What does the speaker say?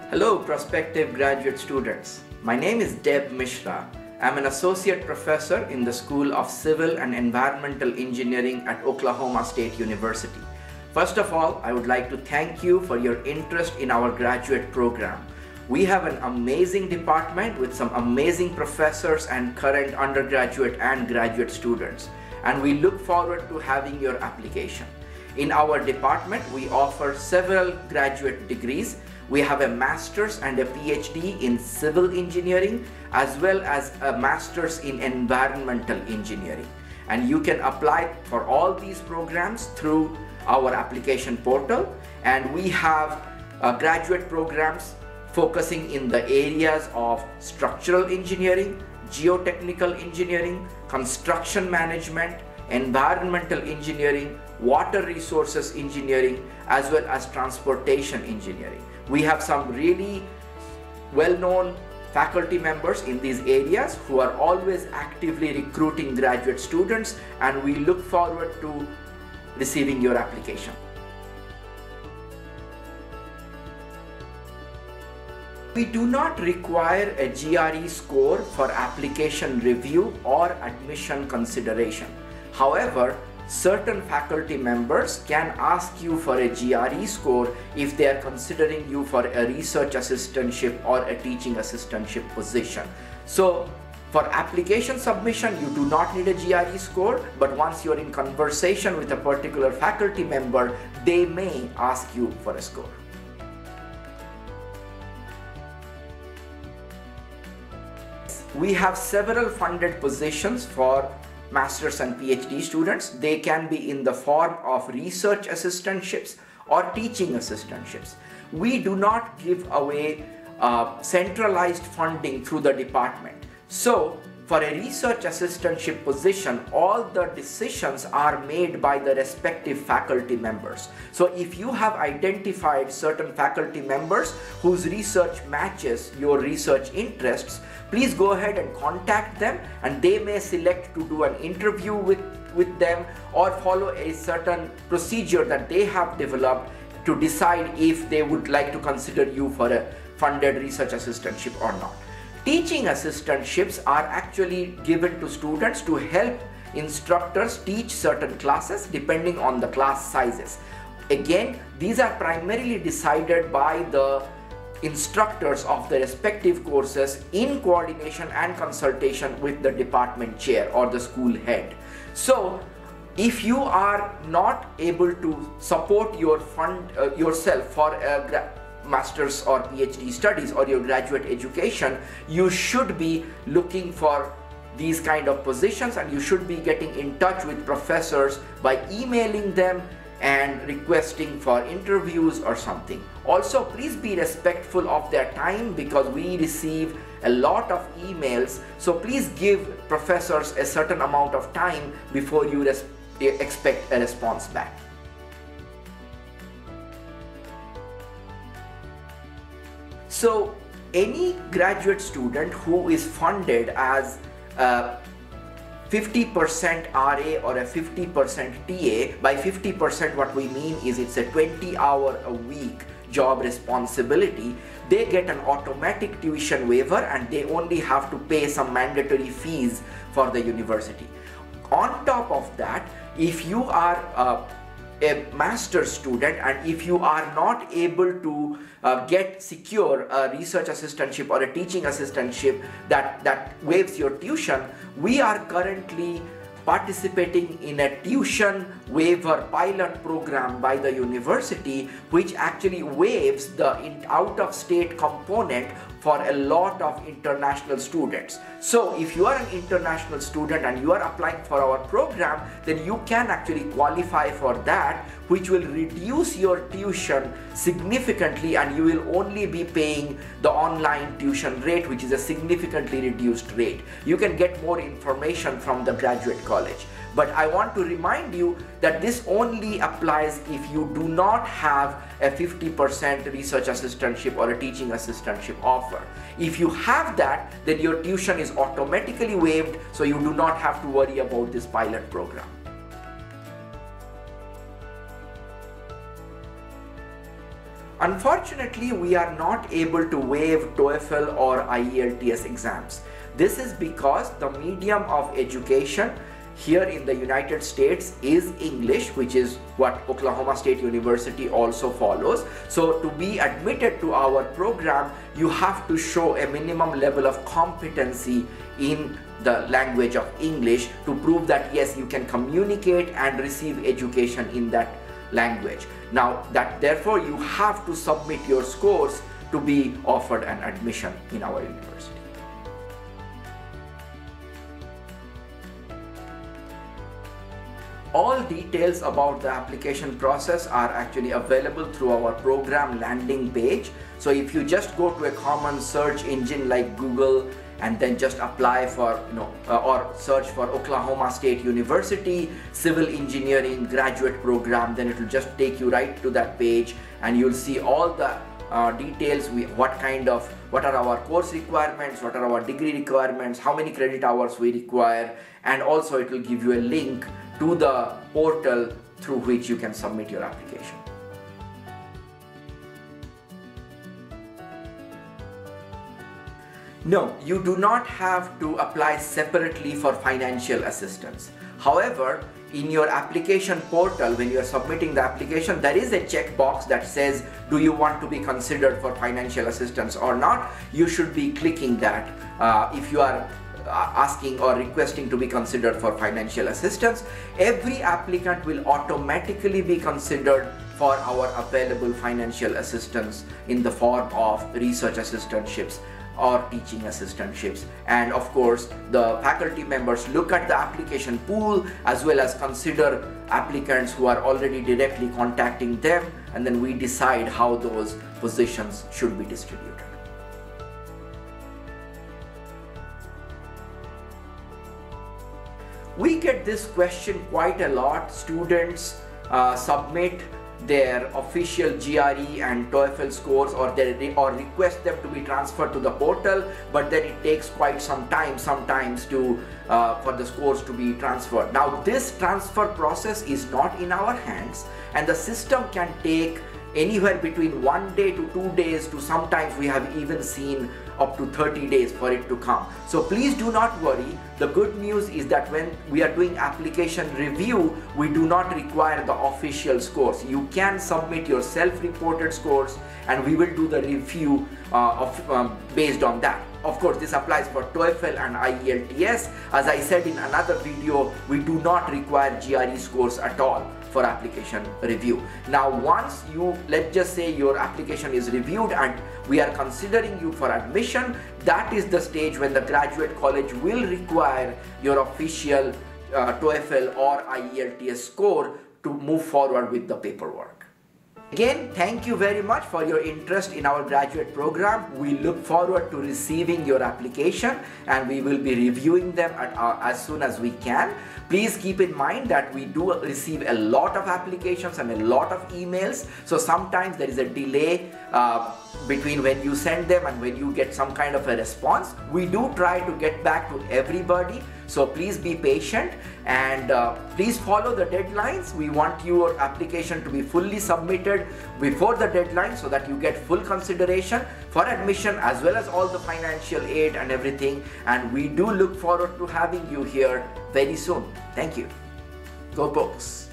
Hello prospective graduate students. My name is Deb Mishra. I'm an associate professor in the School of Civil and Environmental Engineering at Oklahoma State University. First of all, I would like to thank you for your interest in our graduate program. We have an amazing department with some amazing professors and current undergraduate and graduate students, and we look forward to having your application. In our department, we offer several graduate degrees. We have a master's and a PhD in civil engineering, as well as a master's in environmental engineering. And you can apply for all these programs through our application portal. And we have graduate programs focusing in the areas of structural engineering, geotechnical engineering, construction management, environmental engineering, water resources engineering, as well as transportation engineering. We have some really well-known faculty members in these areas who are always actively recruiting graduate students, and we look forward to receiving your application. We do not require a GRE score for application review or admission consideration. However, certain faculty members can ask you for a GRE score if they are considering you for a research assistantship or a teaching assistantship position. So for application submission, you do not need a GRE score, but once you're in conversation with a particular faculty member, they may ask you for a score. We have several funded positions for master's and PhD students. They can be in the form of research assistantships or teaching assistantships. We do not give away centralized funding through the department. So for a research assistantship position, all the decisions are made by the respective faculty members. So if you have identified certain faculty members whose research matches your research interests, please go ahead and contact them, and they may select to do an interview with them or follow a certain procedure that they have developed to decide if they would like to consider you for a funded research assistantship or not. Teaching assistantships are actually given to students to help instructors teach certain classes depending on the class sizes. Again, these are primarily decided by the instructors of the respective courses in coordination and consultation with the department chair or the school head. So if you are not able to support your yourself for a master's or PhD studies or your graduate education, you should be looking for these kind of positions, and you should be getting in touch with professors by emailing them and requesting for interviews or something. Also, please be respectful of their time because we receive a lot of emails. So please give professors a certain amount of time before you expect a response back. So any graduate student who is funded as 50% RA or a 50% TA, by 50% what we mean is it's a 20-hour a week job responsibility, they get an automatic tuition waiver and they only have to pay some mandatory fees for the university. On top of that, if you are a master's student and if you are not able to secure a research assistantship or a teaching assistantship that waives your tuition, we are currently participating in a tuition waiver pilot program by the university, which actually waives the out-of-state component for a lot of international students. So if you are an international student and you are applying for our program, then you can actually qualify for that, which will reduce your tuition significantly, and you will only be paying the online tuition rate, which is a significantly reduced rate. You can get more information from the graduate college. But I want to remind you that this only applies if you do not have a 50% research assistantship or a teaching assistantship offer. If you have that, then your tuition is automatically waived, so you do not have to worry about this pilot program. Unfortunately, we are not able to waive TOEFL or IELTS exams. This is because the medium of education here in the United States is English, which is what Oklahoma State University also follows. So to be admitted to our program, you have to show a minimum level of competency in the language of English to prove that yes, you can communicate and receive education in that language. Now therefore you have to submit your scores to be offered an admission in our university. All details about the application process are actually available through our program landing page. So if you just go to a common search engine like Google and then just apply for, or search for Oklahoma State University Civil Engineering Graduate Program, then it will just take you right to that page and you'll see all the details, what are our course requirements, what are our degree requirements, how many credit hours we require, and also it will give you a link to the portal through which you can submit your application. No, you do not have to apply separately for financial assistance. However, in your application portal, when you are submitting the application, there is a checkbox that says, do you want to be considered for financial assistance or not? You should be clicking that if you are asking or requesting to be considered for financial assistance. Every applicant will automatically be considered for our available financial assistance in the form of research assistantships or teaching assistantships. And of course, the faculty members look at the application pool as well as consider applicants who are already directly contacting them, and then we decide how those positions should be distributed. We get this question quite a lot. Students submit their official GRE and TOEFL scores or request them to be transferred to the portal, but then it takes quite some time sometimes for the scores to be transferred. Now this transfer process is not in our hands, and the system can take anywhere between 1 day to 2 days to sometimes we have even seen up to 30 days for it to come. So please do not worry. The good news is that when we are doing application review, we do not require the official scores. You can submit your self-reported scores and we will do the review based on that. Of course, this applies for TOEFL and IELTS. As I said in another video, we do not require GRE scores at all for application review. Now once let's just say your application is reviewed and we are considering you for admission, that is the stage when the graduate college will require your official TOEFL or IELTS score to move forward with the paperwork. Again, thank you very much for your interest in our graduate program. We look forward to receiving your application and we will be reviewing them as soon as we can. Please keep in mind that we do receive a lot of applications and a lot of emails. So sometimes there is a delay between when you send them and when you get some kind of a response. We do try to get back to everybody. So please be patient and please follow the deadlines. We want your application to be fully submitted before the deadline so that you get full consideration for admission as well as all the financial aid and everything. And we do look forward to having you here very soon. Thank you. Go Books!